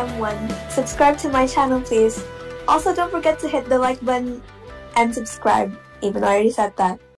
M1, subscribe to my channel please. Also, don't forget to hit the like button and subscribe, even though I already said that.